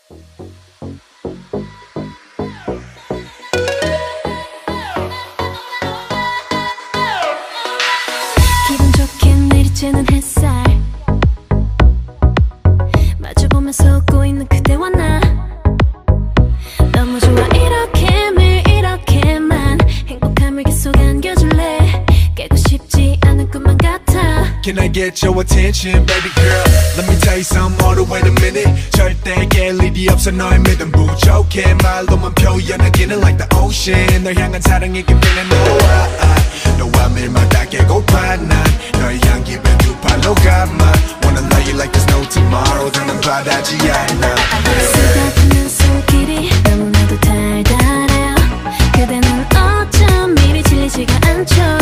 기분 좋게 내리쬐는 햇살 마주보면서 웃고 있는 그대와 나 너무 좋아 이렇게 매일 이렇게만 행복함을 계속 안겨줄래 깨고 싶지 않은 꿈만 같아 Can I get your attention, baby girl? Let me tell you something, hold on, wait a minute. 절대 깰 일이 없어 너의 믿음 부족해 말로만 표현하기는 like the ocean 널 향한 사랑이 깊이는 너와 매일마다 깨고파 난 너의 향기 두 팔로 감아 Wanna love you like there's no tomorrow 더는 바라지 않아 쓰다듬는 손길이 너무나도 달달해요 그대는 어쩜 이리 질리지가 않죠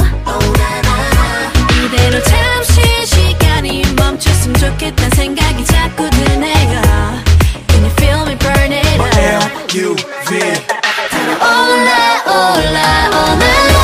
이대로 잠시 시간이 멈췄으면 좋겠단 생각이 자꾸 드네요 Can you feel me burning up L-U-V 올라 올라 오늘로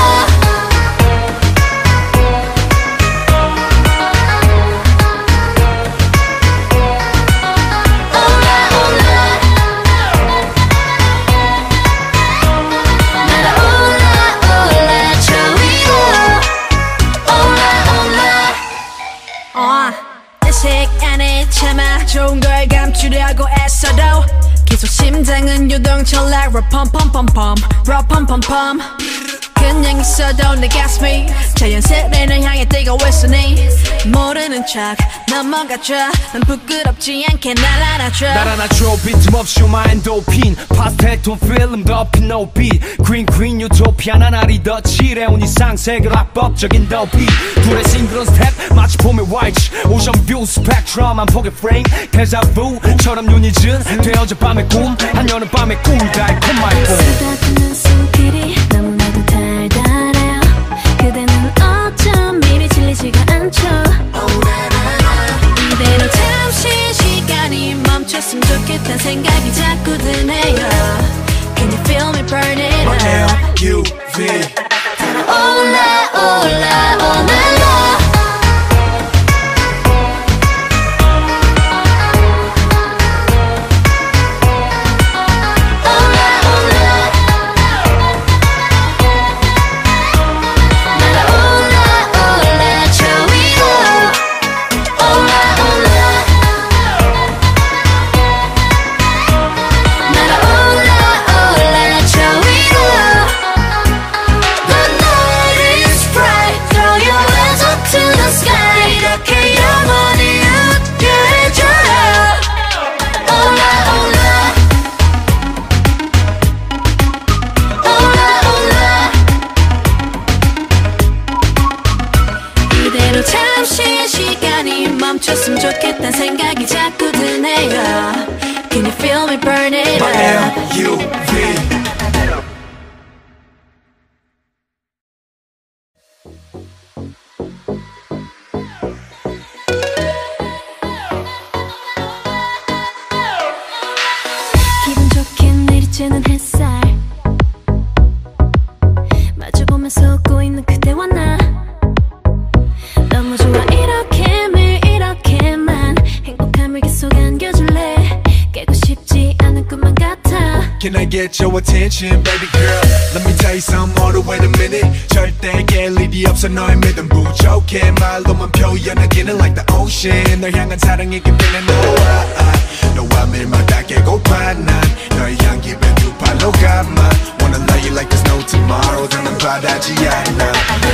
좋은 걸 감추려고 애써도 계속 심장은 유동철락 럼펌펌펌펌 럼펌펌펌 그냥 있어도 내 가슴이 자연스레 널 향해 뛰고 있으니 모르는 척 넘어가줘 난 부끄럽지 않게 날 안아줘 빈틈없이 오마 엔도핀 파스텔 톤 필름 덮인 no beat Green 유토피아 난 아리 더 칠해온 이상 세계로 합법적인 더 beat 둘의 싱그러운 스텝 마치 봄의 화이트 오션 뷰 스펙트럼 한 폭의 프레임 데자부처럼 눈이 진 되어져 밤의 꿈 한여름 밤의 꿈 달콤한 꿈 쓰다듬는 손길이 너무나도 달달해요 그대는 어쩜 이리 질리지가 않죠 이대로 잠시 시간이 멈췄으면 좋겠단 생각이 자꾸 드네요 Can you feel me burning up L-U-V 올라 올라 오늘로 잠시 시간이 멈췄으면 좋겠단 생각이 자꾸 드네요 Can you feel me burning up L-U-V 기분 좋게 내리쬐는 햇살 마주보면서 웃고 있는 그대와 나 너무 좋아 이렇게 매일 이렇게만 행복함을 계속 안겨줄래 깨고 싶지 않은 꿈만 같아 Can I get your attention, baby girl? Let me tell you something, hold on, wait a minute. 절대 깰 일이 없어 너의 믿음 부족해 말로만 표현하기는 like the ocean 널 향한 사랑이 깊이는 너와 매일마다 깨고파 난 너의 향기 두 팔로 감아 Wanna love you like there's no tomorrow 더는 바라지 않아